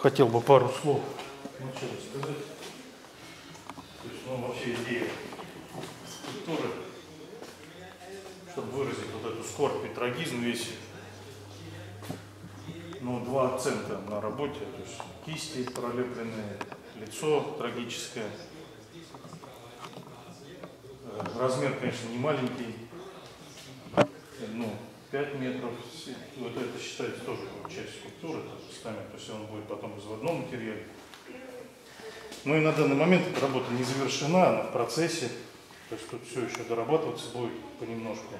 хотел бы пару слов вначале сказать. То есть, вообще идея скульптуры, чтобы выразить вот эту скорбь и трагизм весь. Два акцента на работе, то есть кисти пролепленные, лицо трагическое. Размер, конечно, не маленький, 5 метров. Вот это считается тоже часть скульптуры, то есть он будет потом в разводном материале. И на данный момент эта работа не завершена, она в процессе, то есть тут все еще дорабатываться будет понемножку.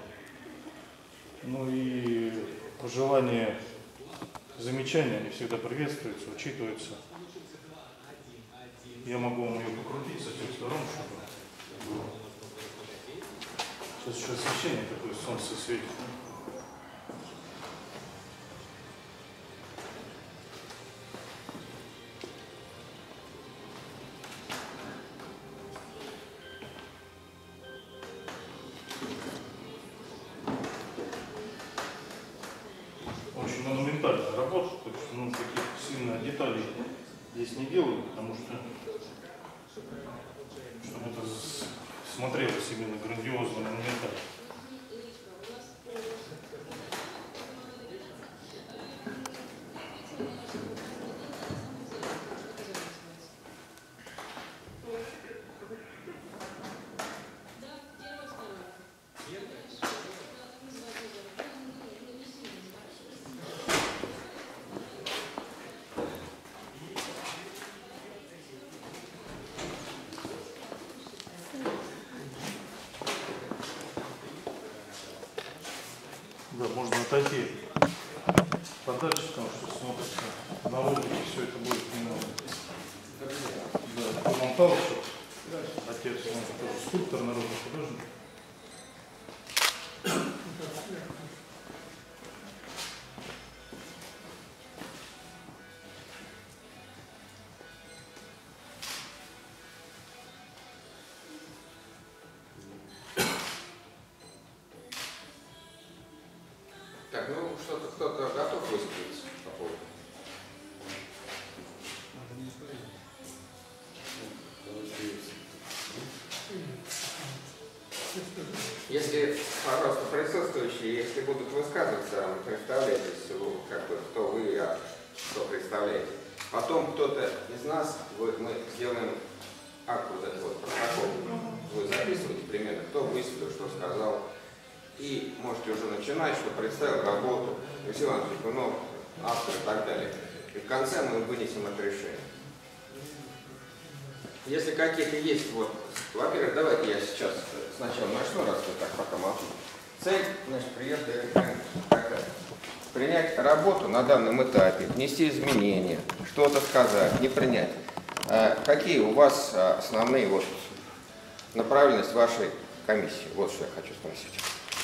И пожелания, замечания, они всегда приветствуются, учитываются. Я могу вам ее покрутить с этих сторон, чтобы... Сейчас еще освещение такое, солнце светит. Очень монументальная работа, то есть, таких сильно деталей здесь не делаю, потому что чтобы это смотрелось именно грандиозно, монументально. Да, можно отойти подальше, потому что смотрится на улице, все это будет немного. Да, Роман Павлович, отец, он тоже скульптор, народный художник. Так, что-то кто-то готов высказаться по поводу? Если, пожалуйста, присутствующие, если будут высказываться, представляйтесь, кто вы, а что представляете. Потом кто-то из нас, мы сделаем акт вот этот вот протокол. Вы записываете примерно, кто высказал, что сказал. И можете уже начинать, что представил работу, Василий Иванович, автор и так далее. И в конце мы вынесем это решение. Если какие-то есть, во-первых, давайте я сейчас сначала начну, раз вы так пока молчите. Цель, приезда такая. Принять работу на данном этапе, внести изменения, что-то сказать, не принять. Какие у вас основные направленности вашей комиссии? Вот что я хочу спросить.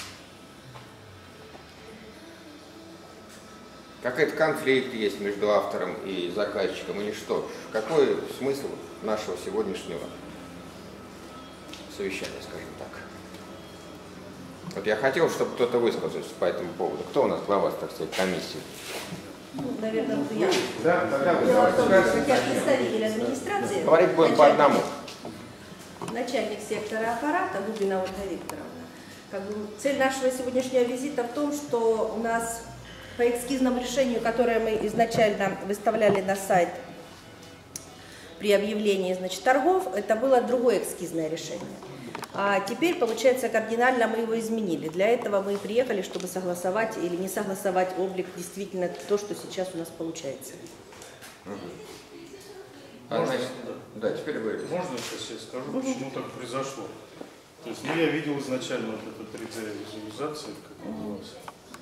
Какой-то конфликт есть между автором и заказчиком или что? Какой смысл нашего сегодняшнего совещания, скажем так? Я хотел, чтобы кто-то высказался по этому поводу. Кто у нас глава, так сказать, комиссии? Наверное, я. Да, тогда вы как я представитель администрации. Говорить будем по одному. Начальник сектора аппарата Губина Ольга Викторовна. Цель нашего сегодняшнего визита в том, что у нас по эскизному решению, которое мы изначально выставляли на сайт при объявлении, торгов, это было другое эскизное решение. А теперь, получается, кардинально мы его изменили. Для этого мы приехали, чтобы согласовать или не согласовать облик действительно то, что сейчас у нас получается. Да, теперь вы. Можно сейчас я скажу, почему так произошло? То есть, я видел изначально эту 3D-визуализацию, как называется.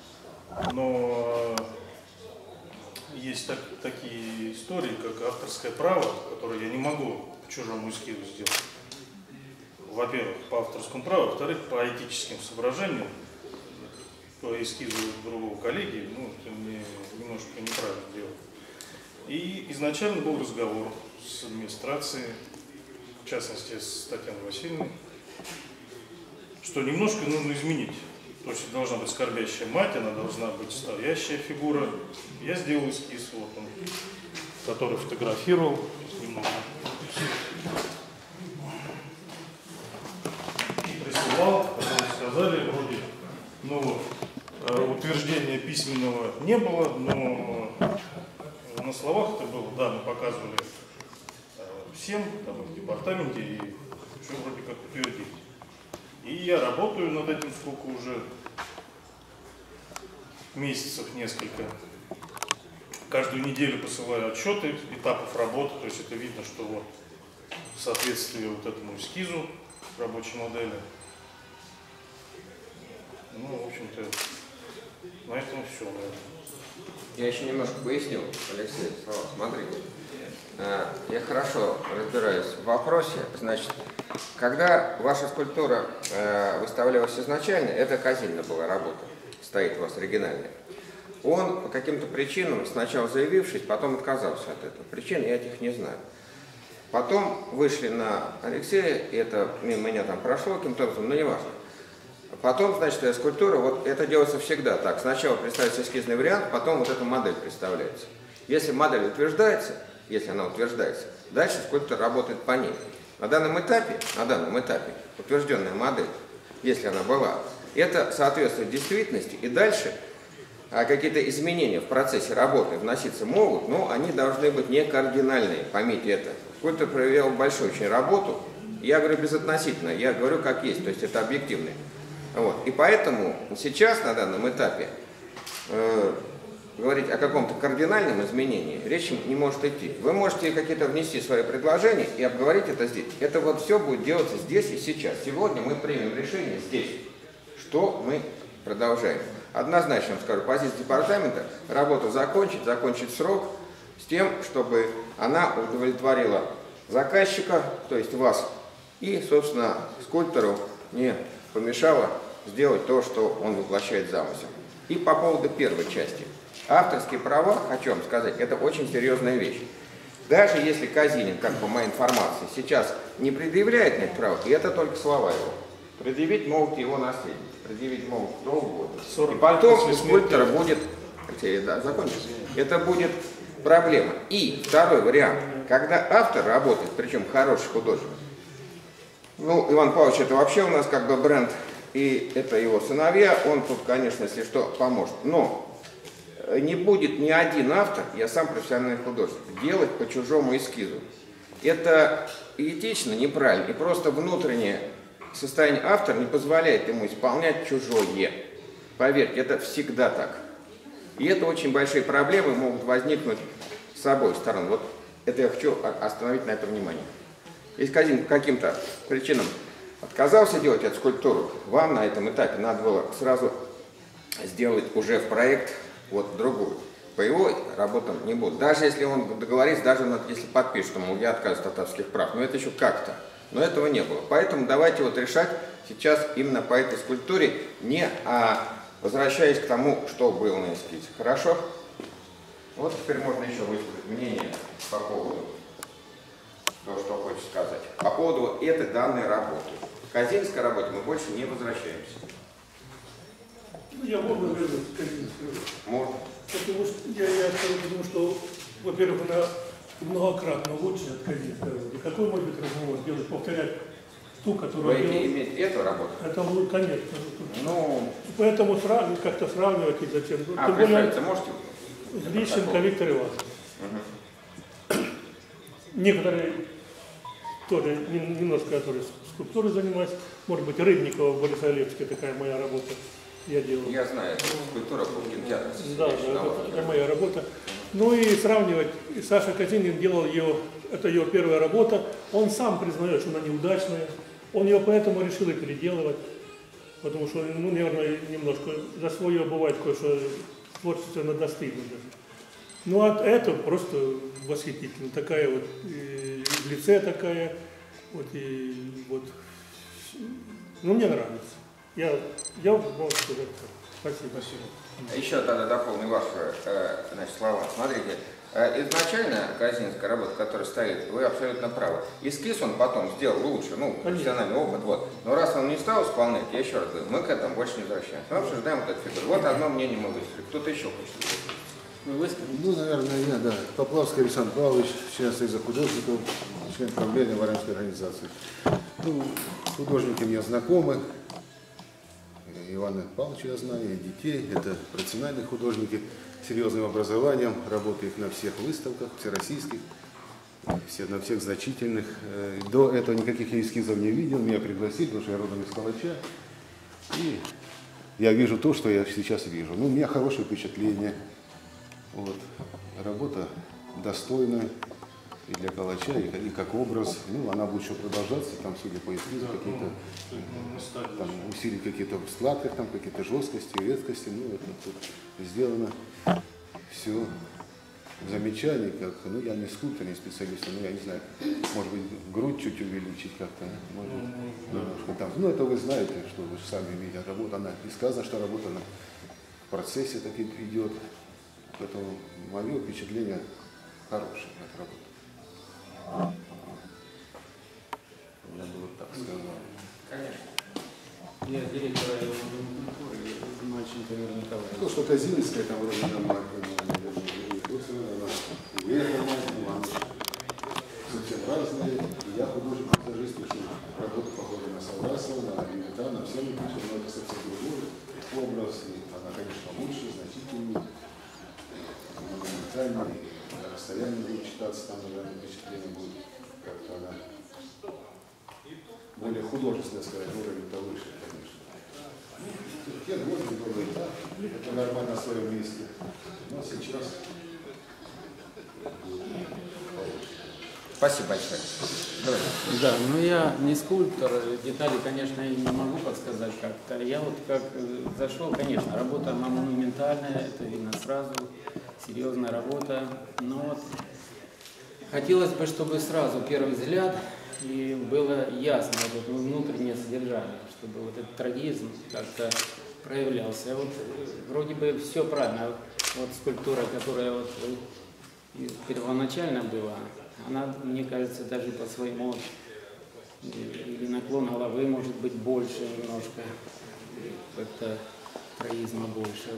Но есть такие истории, как авторское право, которое я не могу по чужому эскизу сделать. Во-первых, по авторскому праву, во-вторых, по этическим соображениям, по эскизу другого коллеги, это мне немножко неправильно делать. И изначально был разговор с администрацией, в частности с Татьяной Васильевной, что немножко нужно изменить. То есть должна быть скорбящая мать, она должна быть стоящая фигура. Я сделал эскиз, вот он. который фотографировал. Сейчас немного присылал, потом сказали, вроде, ну, утверждения письменного не было, но на словах это было, да, мы показывали всем, там, в департаменте, и все вроде как утвердили. И я работаю над этим сколько уже, месяцев несколько. Каждую неделю посылаю отчеты этапов работы, то есть это видно, что вот в соответствии вот этому эскизу рабочей модели. Ну, в общем-то, на этом все, наверное. Я еще немножко поясню, Алексей, смотрите. Я хорошо разбираюсь в вопросе. Значит, когда ваша скульптура выставлялась изначально, это казинная была работа, стоит у вас оригинальная. Он по каким-то причинам, сначала заявившись, потом отказался от этого. Причин я этих не знаю. Потом вышли на Алексея, это мимо меня там прошло каким-то образом, но не важно. Потом, значит, скульптура, вот это делается всегда так. Сначала представляется эскизный вариант, потом вот эта модель представляется. Если модель утверждается, если она утверждается, дальше скульптор работает по ней. На данном этапе утвержденная модель, если она была, это соответствует действительности, и дальше какие-то изменения в процессе работы вноситься могут, но они должны быть не кардинальные, поймите это. Скульптор проявлял большую очень работу, я говорю безотносительно, я говорю как есть, то есть это объективно. Вот. И поэтому сейчас, на данном этапе, говорить о каком-то кардинальном изменении речь не может идти. Вы можете какие-то внести свои предложения и обговорить это здесь. Это вот все будет делаться здесь и сейчас. Сегодня мы примем решение здесь. Что мы продолжаем? Однозначно вам скажу, позиция департамента — работу закончить срок с тем, чтобы она удовлетворила заказчика, то есть вас, и, собственно, скульптору не помешала сделать то, что он воплощает замысел. И по поводу первой части. Авторские права, хочу вам сказать, это очень серьезная вещь. Даже если Казинин, как по моей информации, сейчас не предъявляет на это право, и это только слова его, предъявить могут его наследники, предъявить могут кто угодно. И потом у скульптора будет, это будет проблема. И второй вариант, когда автор работает, причем хороший художник, ну, Иван Павлович, это вообще у нас как бы бренд, и это его сыновья, он тут, конечно, если что, поможет. Но не будет ни один автор, я сам профессиональный художник, делать по чужому эскизу. Это этично, неправильно, и просто внутреннее состояние автора не позволяет ему исполнять чужое. Поверьте, это всегда так. И это очень большие проблемы могут возникнуть с обоих сторон. Вот это я хочу остановить на этом внимание. Если Казинин по каким-то причинам отказался делать эту скульптуру, вам на этом этапе надо было сразу сделать уже в проект вот другую. По его работам не будут. Даже если он договорится, даже если подпишет, что, мол, я отказываюсь от авторских прав, но это еще как-то. Но этого не было. Поэтому давайте вот решать сейчас именно по этой скульптуре, не возвращаясь к тому, что было на эскизе. Хорошо? Вот теперь можно еще высказать мнение по поводу того, что хочет сказать. По поводу этой данной работы. К казинской работе мы больше не возвращаемся. Я могу вернуться к казинской. Можно. Потому что, во-первых, она многократно лучше от казинской работы. Какой может быть разговор делать, повторять ту, которую... Вы имеете эту работу? Это, конечно. Ну... Поэтому как-то сравнивать и зачем. А представиться можете? Лещенко Виктор Иванович. Некоторые тоже немножко, которые скульптурой занимаются. Может быть, Рыбникова в Борисоглебске, такая моя работа. Я делал. Я знаю, это скульптура Пушкин театр. Да, это моя работа. Ну и сравнивать, Саша Казинин делал ее, это ее первая работа, он сам признает, что она неудачная, он ее поэтому решил и переделывать, потому что, ну, наверное, немножко за свое бывает кое-что творчественно достигнут даже. Ну а это просто восхитительно, такая вот в лице такая, вот и вот, ну мне нравится. Я могу сказать так. Спасибо. Еще тогда дополню ваши слова. Смотрите, изначально казинская работа, которая стоит, вы абсолютно правы. Эскиз он потом сделал лучше, ну, профессиональный опыт, вот. Но раз он не стал исполнять, я еще раз говорю, мы к этому больше не возвращаемся. Мы обсуждаем вот эту фигуру. Вот одно мнение мы высказали. Кто-то еще хочет. Вы выскажете? Ну, наверное, я, да. Поплавский Александр Павлович, член Союза художников, член правления Варяжской организации. Ну, художники мне знакомы. Ивана Павловича я знаю, и детей. Это профессиональные художники с серьезным образованием. Работаю их на всех выставках, всероссийских, на всех значительных. До этого никаких эскизов не видел. Меня пригласили, потому что я родом из Калача. И я вижу то, что я сейчас вижу. Ну, у меня хорошее впечатление. Вот. Работа достойная и для Калача, и как образ. Ну, она будет еще продолжаться, там, судя по эскизу, какие-то там усилить какие-то в складках, там какие-то жесткости, редкости. Ну, это тут сделано все замечание, как, ну, я не скульптор, не специалист, но я не знаю, может быть, грудь чуть увеличить как-то, может быть, немножко там. Ну, это вы знаете, что вы же сами видите, работа, она, и сказано, что работа она в процессе так и идет. Поэтому мое впечатление хорошее от работы. Я бы вот так сказал. Конечно. Я директор районной культуры, Мальченко Юрий Николаевич. Ну, что Козинская, там вроде нормально, совсем разные. Я художник-пейзажист, пишу работу похожую на Саврасова, на Левита, на все пишу, но это совсем другой образ. И она, конечно, лучше, значительнее, монументальнее, на расстоянии будет читаться, там, наверное, впечатление будет как-то она более художественная, сказать, уровень-то выше, конечно. Те годы было и так, это нормально на своем месте. Но сейчас Спасибо большое. Давай. Да, ну я не скульптор, детали, конечно, я не могу подсказать как-то. Я вот как зашел, конечно, работа монументальная, это видно сразу, серьезная работа. Но вот хотелось бы, чтобы сразу первый взгляд и было ясно вот, внутреннее содержание, чтобы вот этот трагизм как-то проявлялся. Вот вроде бы все правильно. Вот скульптура, которая вот первоначально была, она, мне кажется, даже по своему или наклон головы может быть больше немножко, как-то трагизма больше.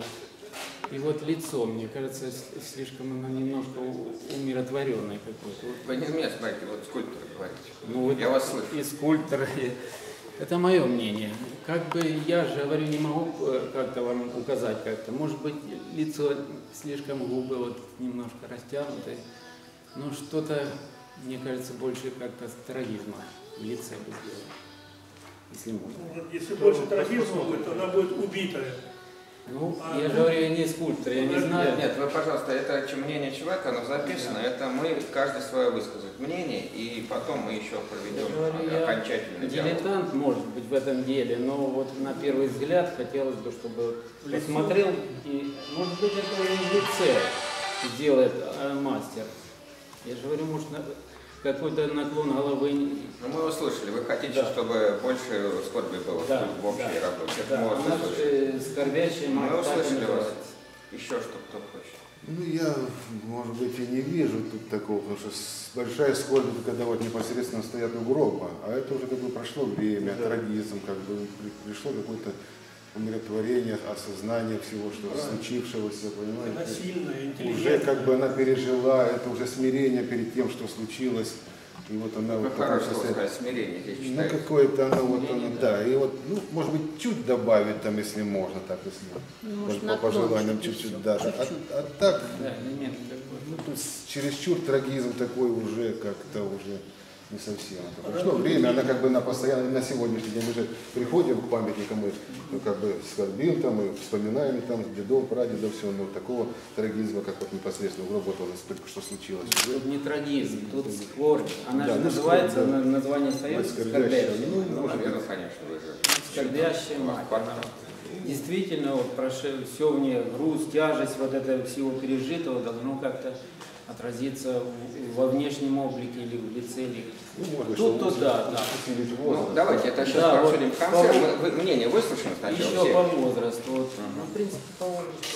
И вот лицо, мне кажется, слишком оно немножко умиротворенное какое-то. Вы не меня смотрите, вот скульптор говорите. Ну, вот я вас слышу. И скульптор, это мое мнение. Как бы я же говорю, не могу как-то вам указать как-то. Может быть, лицо слишком, губы вот немножко растянуты. Но что-то, мне кажется, больше как-то трагизма в лице бы сделать. Если можно. Если больше трагизма будет, то она будет убитая. Ну, я же говорю, я не скульптор, я не знаю. Нет, вы, пожалуйста, это мнение человека, оно записано, это мы каждый свое высказывает мнение, и потом мы еще проведем окончательный диалог. Дилетант может быть в этом деле, но вот на первый взгляд хотелось бы, чтобы посмотрел, и может быть это и в лице делает мастер. Я же говорю, может какой-то наклон головы. Ну, мы услышали, вы хотите, Да. чтобы больше скорби было Да, в общей да. работе. Да, Мы у нас услышали. скорбящая Мы мать. так и услышали вас. называется. Еще что кто хочет. ну, я, может быть, и не вижу тут такого, потому что большая скорбь, когда вот непосредственно стоят у гроба, а это уже как бы прошло время, трагизм, как бы пришло какое-то умиротворение, осознание всего, что случившегося, понимаете? Она сильная, Уже интеллигентная. как бы она пережила, это уже смирение перед тем, что случилось. И вот она Вы вот в таком хорошо состоянии. сказать, смирение здесь Ну, читается. какое-то оно, вот оно, да. И вот, ну, может быть, чуть добавить там, если можно, так, если может, по наклон пожеланиям чуть-чуть, чуть-чуть даже. А так, Да, элемент такой. ну, тут чересчур трагизм такой уже как-то уже не совсем. Это прошло время, она как бы на постоянно, на сегодняшний день мы же приходим к памятникам, мы ну, как бы скорбим там, и вспоминаем там дедов, прадедов, все, но такого трагизма, как вот непосредственно в работу у нас только что случилось. Тут не трагизм, тут скорбь. Она Да, же ну, называется, скорбь, да. название остается Скорбящая. скорбящая. Ну, Ну, может быть, наверное, конечно, вы же. Скорбящая мать. Она действительно, вот, все в ней, груз, тяжесть вот этого всего пережитого должно как-то отразиться во внешнем облике или в лице. Или... ну, может, Тут, что тут, да, да. Ну, давайте это сейчас Да, вот обсудим в конце. Мы мнение выслушаем сначала. Еще все. по возрасту. Вот, ну, в принципе, по возрасту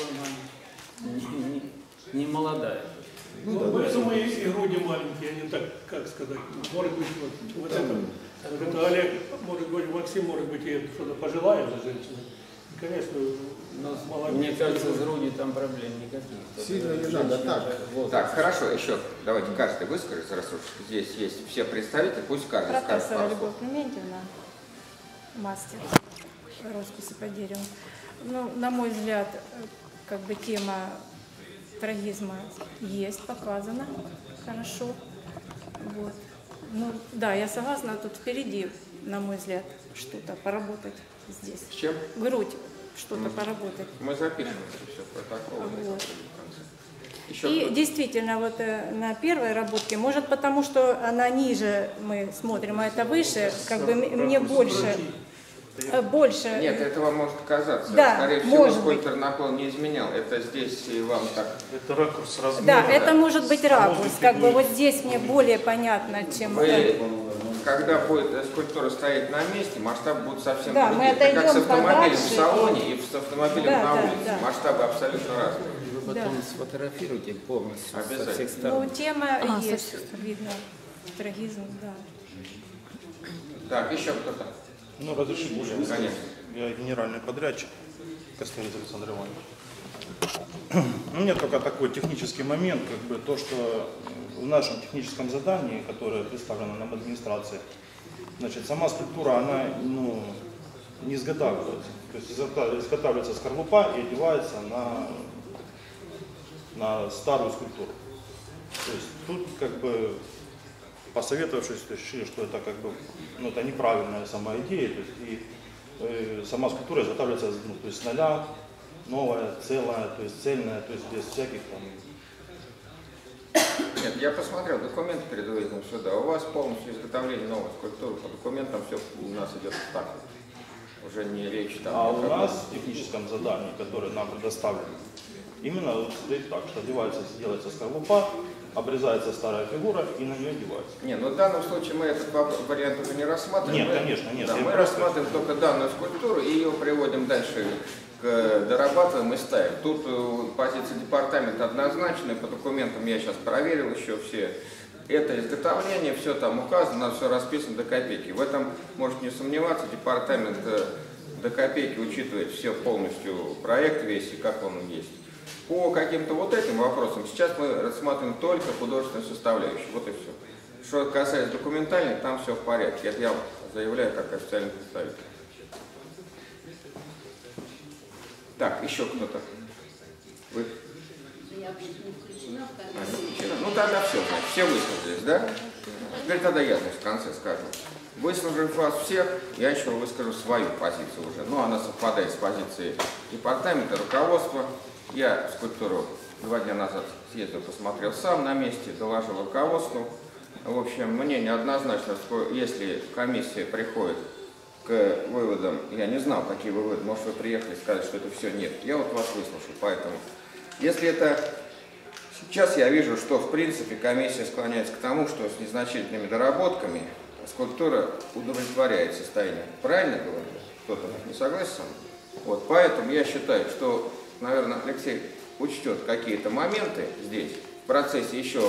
она не молодая. Ну, поэтому и груди маленькие, они так, как сказать, может быть, вот это Олег, может быть, Максим, может быть, и что-то пожелает за женщину. Конечно, Но молодец. мне кажется, с Руди там проблем никаких. Сильно не надо, так. Так, хорошо, еще давайте каждый выскажется, раз уж здесь есть все представители, пусть каждый скажет Протасова пару слов. Любовь Клементьевна, мастер росписи по дереву. Ну, на мой взгляд, как бы тема трагизма есть, показана хорошо. Вот. Ну, да, я согласна, тут впереди, на мой взгляд, что-то поработать здесь. С чем? Грудь, что-то поработать. Мы запишем это все в протокол. Вот. Еще И кто-то? действительно, вот на первой работке, может потому, что она ниже, мы смотрим, а это выше, как бы мне больше. Нет, этого может казаться. Да, Скорее всего, может скульптор наклон не изменял. Это здесь и вам так. Это ракурс размера. Да, это может быть ракурс, Может быть, как бы и вот здесь мне более понятно, чем... Вы, когда будет скульптура стоять на месте, масштаб будет совсем Да, другие. мы отойдем Это как с автомобилем в подальше. салоне и с автомобилем Да, на да, улице. да. Масштабы абсолютно разные. Вы потом сфотографируйте полностью со Обязательно. всех сторон. Ну, тема есть, видно, трагизм, да. Так, еще кто-то? Ну, разрешите, Конечно. Я генеральный подрядчик, Костелец Александр Иванович. У меня только такой технический момент, как бы то, что в нашем техническом задании, которое представлено нам администрацией, значит, сама скульптура, она не изготавливается. То есть изготавливается скорлупа и одевается на старую скульптуру. То есть тут как бы посоветовавшись, решили, что это как бы это неправильная сама идея, то есть и сама скульптура изготавливается то есть с нуля, новая, целая, то есть цельная, то есть без всяких там. Нет, я посмотрел документы перед выездом сюда. У вас полностью изготовление новой скульптуры. По документам все у нас идет так. Уже не речь там. А у нас в техническом задании, которое нам предоставлено, именно вот стоит так, что одевается, делается скорлупа, обрезается старая фигура и на нее одевается. Не, ну в данном случае мы этот вариант уже не рассматриваем. Нет, конечно, нет. Да, я мы просто- рассматриваем только данную скульптуру и ее приводим дальше, дорабатываем и ставим. Тут позиция департамента однозначная, по документам я сейчас проверил еще все. Это изготовление, все там указано, все расписано до копейки. В этом можете не сомневаться, департамент до копейки учитывает все полностью, проект весь и как он есть. По каким-то вот этим вопросам сейчас мы рассматриваем только художественную составляющую. Вот и все. Что касается документальной, там все в порядке. Это я заявляю как официальный представитель. Так, еще кто-то? Вы? Я вообще не включена в А, комиссию. не включено? Ну тогда все, значит, все высказались, да? Теперь тогда я, значит, в конце скажу. Выслушав вас всех, я еще выскажу свою позицию уже. Ну, она совпадает с позицией департамента, руководства. Я скульптуру 2 дня назад съездил, посмотрел сам на месте, доложил руководству. В общем, мнение однозначно, что если комиссия приходит к выводам, я не знал, какие выводы, может, вы приехали и сказали, что это все нет. Я вот вас выслушал, поэтому, если это... Сейчас я вижу, что, в принципе, комиссия склоняется к тому, что с незначительными доработками скульптура удовлетворяет состояние. Правильно говорю? Кто-то не согласен со мной? Вот, поэтому я считаю, что, наверное, Алексей учтет какие-то моменты здесь. В процессе еще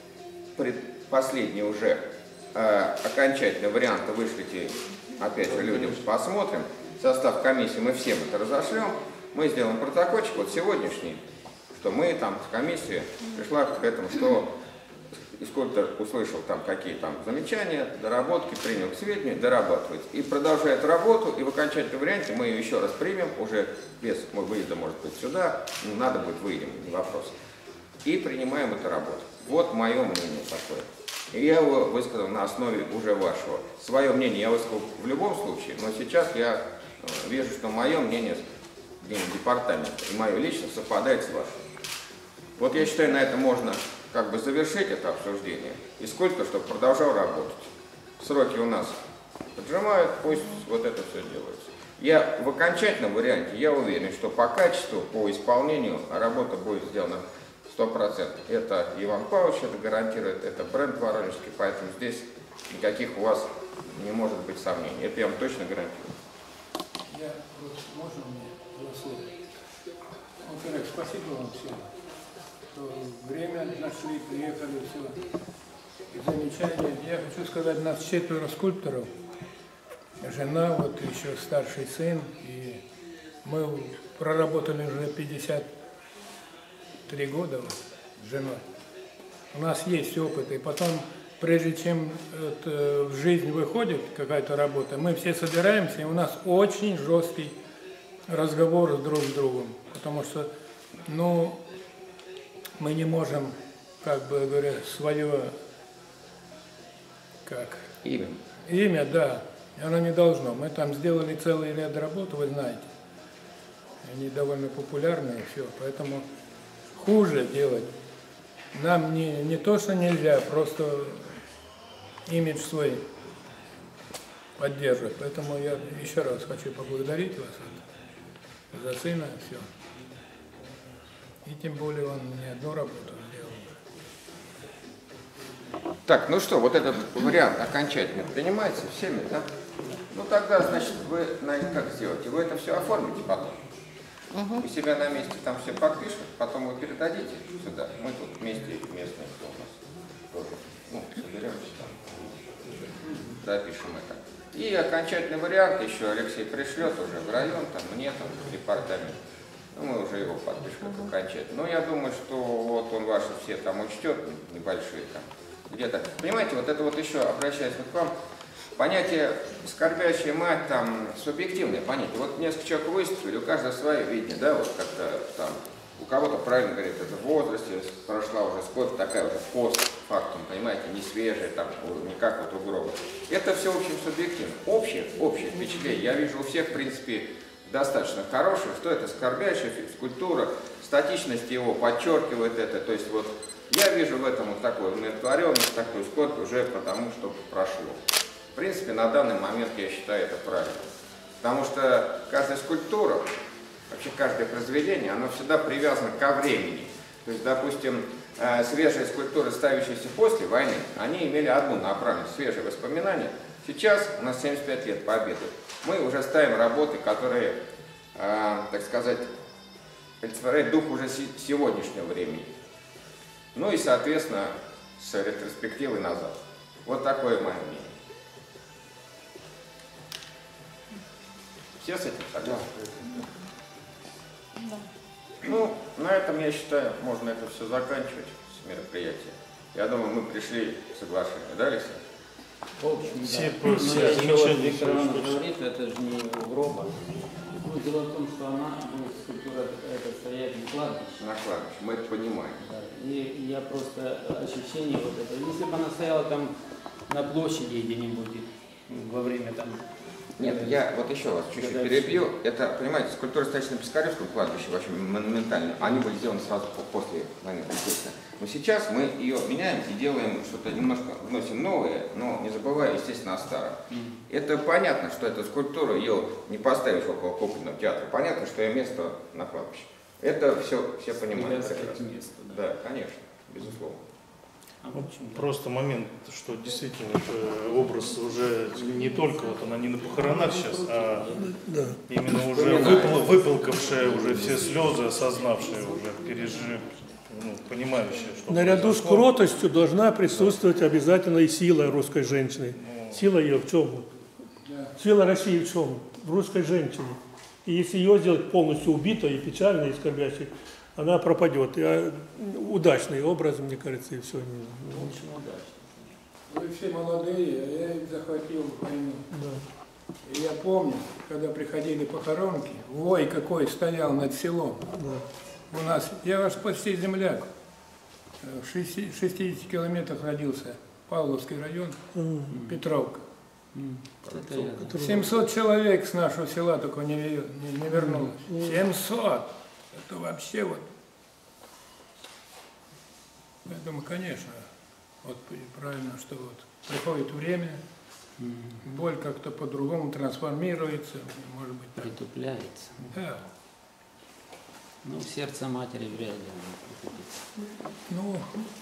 последний уже окончательный вариант вышлите опять же людям, посмотрим. Состав комиссии мы всем это разошлем. Мы сделаем протокольчик, вот сегодняшний, что мы там с комиссией пришла к этому, что скульптор услышал там какие там замечания, доработки, принял к сведению, дорабатывает. И продолжает работу, и в окончательном варианте мы ее еще раз примем, уже без выезда, может быть, сюда, надо будет выйдем, не вопрос. И принимаем эту работу. Вот мое мнение такое. И я его высказал на основе уже вашего. Свое мнение я высказал в любом случае, но сейчас я вижу, что мое мнение департамента и мое лично совпадает с вашим. Вот я считаю, на этом можно как бы завершить это обсуждение. И скульптор, чтобы продолжал работать. Сроки у нас поджимают, пусть вот это все делается. Я в окончательном варианте, я уверен, что по качеству, по исполнению работа будет сделана 100%. Это Иван Павлович это гарантирует, это бренд воронежский, поэтому здесь никаких у вас не может быть сомнений. Это я вам точно гарантирую. Я вот, можно мне два слова? Во-первых, спасибо вам всем, что время нашли, приехали, все. Замечания. Я хочу сказать, нас 4 скульпторов, жена, вот еще старший сын и Мы проработали уже 53 года вот, с женой. У нас есть опыт, и потом, прежде чем в жизнь выходит какая-то работа, мы все собираемся, и у нас очень жесткий разговор друг с другом, потому что, ну, мы не можем, как бы говоря, свое, как? Имя, да, оно не должно. Мы там сделали целый ряд работ, вы знаете. Они довольно популярные, все, поэтому хуже делать. Нам не то, что нельзя, просто имидж свой поддерживать. Поэтому я еще раз хочу поблагодарить вас за сына, все. И тем более он не одну работу сделал. Так, ну что, вот этот вариант окончательно принимается всеми, да? Ну тогда, значит, вы, наверное, как сделаете? Вы это все оформите потом. У себя на месте там все подпишут, потом вы передадите сюда. Мы тут вместе местные, кто у нас тоже, ну, соберемся там, запишем это. И окончательный вариант еще Алексей пришлет уже в район, там, мне, там, в департамент. Ну, мы уже его подпишем как окончательно. Но я думаю, что вот он ваши все там учтет, небольшие там, где-то. Понимаете, вот это вот еще, обращаясь вот к вам, понятие «скорбящая мать» там субъективное понятие. Вот несколько человек выступили, у каждого свое видение, да, вот как-то там, у кого-то правильно говорит, это в возрасте, прошла уже сколько, такая уже постфактум, понимаете, не свежая, там, не как вот у гроба. Это все, в общем, субъективно. Общее впечатление, я вижу у всех, в принципе, достаточно хорошее, что это скорбящая скульптура, статичность его подчеркивает это, то есть вот я вижу в этом вот такую умиротворенность, такую скорбь уже потому, что прошло. В принципе, на данный момент я считаю это правильно. Потому что каждая скульптура, вообще каждое произведение, оно всегда привязано ко времени. То есть, допустим, свежие скульптуры, ставящиеся после войны, они имели одну направленность, свежие воспоминания. Сейчас у нас 75 лет победы. Мы уже ставим работы, которые, так сказать, олицетворяют дух уже сегодняшнего времени. Ну и, соответственно, с ретроспективой назад. Вот такое мое мнение. Все с этим согласны? Да. Ну, на этом, я считаю, можно это все заканчивать с мероприятия. Я думаю, мы пришли к соглашению, да, Алексей? В общем, Все да. про все замечания Виктор Иванович слышно. говорит, это же не гроба. Ну, дело в том, что она будет скульптура это стоять на кладбище. На кладбище, мы это понимаем. Да. И я просто ощущение вот это. Если бы она стояла там на площади где-нибудь во время там. Нет, я вот еще вас чуть-чуть перебью. Это, понимаете, скульптуры, стоящие на Пискаревском кладбище, в общем, монументальные, они были сделаны сразу после войны, естественно. Но сейчас мы ее меняем и делаем что-то немножко, вносим новое, но не забывая, естественно, о старом. Это понятно, что эта скульптура, ее не поставишь около Кукольного театра. Понятно, что ее место на кладбище. Это все понимают. Место, да. Да, конечно, безусловно. Просто момент, что действительно это образ уже не только вот она не на похоронах сейчас, а именно уже выплакавшая уже все слезы, осознавшая уже, пережив, ну, понимающая, что Наряду с кротостью должна присутствовать обязательно и сила русской женщины. Сила ее в чем? Сила России в чем? В русской женщине. И если ее сделать полностью убитой и печальной, и скорбящей, она пропадет. Удачный образ, мне кажется, и все. Очень удачно. Вы все молодые, а я их захватил в войну. Да. И я помню, когда приходили похоронки, вой какой стоял над селом. Да. У нас, я ваш почти земляк, в 60 километрах родился, Павловский район, Петровка. 700 человек с нашего села только не вернулось. 700! Это вообще вот. Поэтому, конечно, вот правильно, что вот приходит время, боль как-то по-другому трансформируется, может быть, так. Притупляется. Да. Ну, в сердце матери вряд ли она притупится. Ну,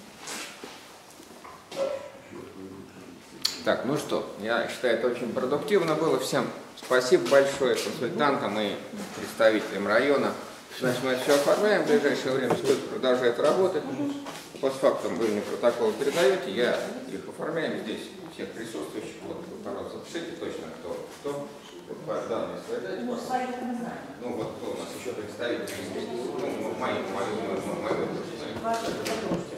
Так, ну что, я считаю, это очень продуктивно было. Всем спасибо большое консультантам и представителям района. Значит, мы это все оформляем в ближайшее время, сколько продолжает работать. постфактум вы мне протокол передаете, я их оформляем здесь, всех присутствующих. Вот, пожалуйста, запишите точно, кто по данной своей дате. Ну, вот кто у нас еще представитель. Ну, мою.